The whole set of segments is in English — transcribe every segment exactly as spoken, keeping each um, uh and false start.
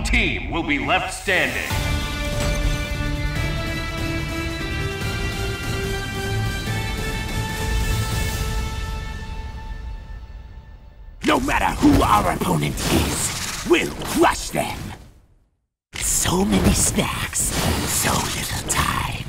team will be left standing. No matter who our opponent is, we'll crush them. So many snacks, so little time.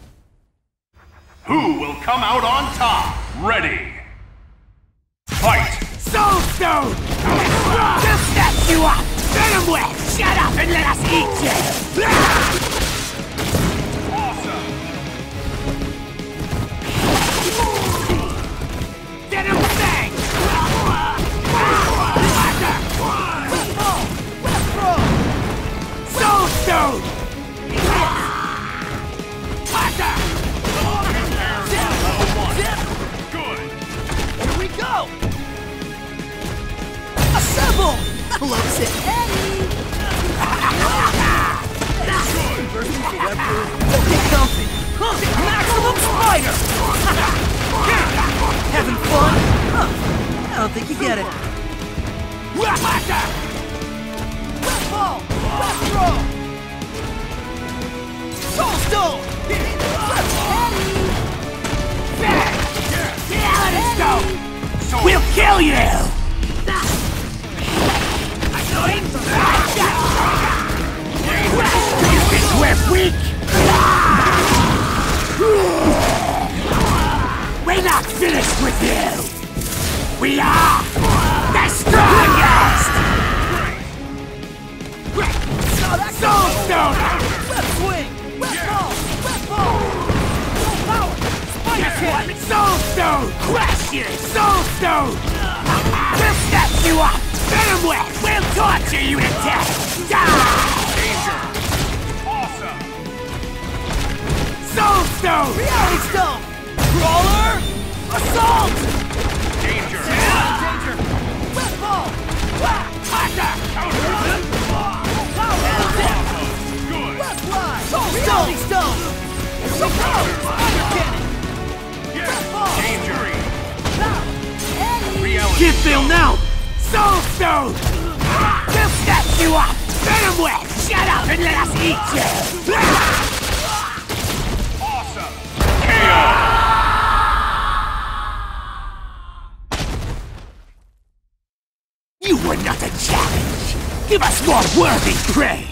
Who will come out on top? Ready! Fight! Soul Stone! We'll snatch you up! Venom Web! Shut up and let us eat you! Awesome! Venom Bang! Soul Stone! Here we go! Assemble! Close it, Eddie! Don't get comfy! Maximum Spider! Having fun? Huh. I don't think you get it. Left ball! Left throw! Soul Stone! Left Eddie! Bang! Yeah, let us go! We'll kill you! You think we're weak? We're not finished with you! We are the strongest! Soul Stone! Left swing! Left ball! Left ball! Full power! Spider kick! Soul Stone! Crush you! Soul Stone! We'll snatch you up! Venom Web! We'll torture you to death! Die! Danger! Awesome! Soul Stone! Reality Stone! Crawler! Assault! Danger! Danger! Left ball! Hunter! Counter! Good! Left fly! Soul Reality Stone! Soul Spider Cannon! Left ball! Danger! Reality! Can't fail now! Soul Stone! We'll snatch you up! Venom Web! Shut up and let us eat you! Awesome! K O! You were not a challenge! Give us more worthy prey!